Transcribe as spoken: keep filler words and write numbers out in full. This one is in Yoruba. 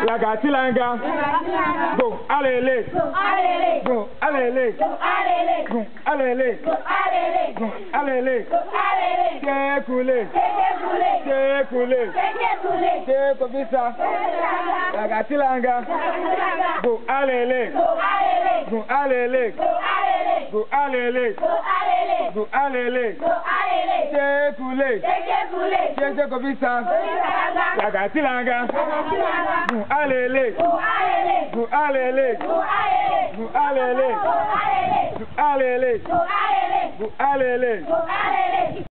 Lagatilanga. Go, alele. Go, alele. Go, alele. Go, alele. Che Koolay. Che Koolay. Che Kopeyia. Lagatilanga. Go, alele. Go, alele. Go, alele. Go, alele. Che Koolay. Che Kopeyia. Lagatilanga. Go, alele. Go, alele. Go, alele. Go, alele. Go, alele.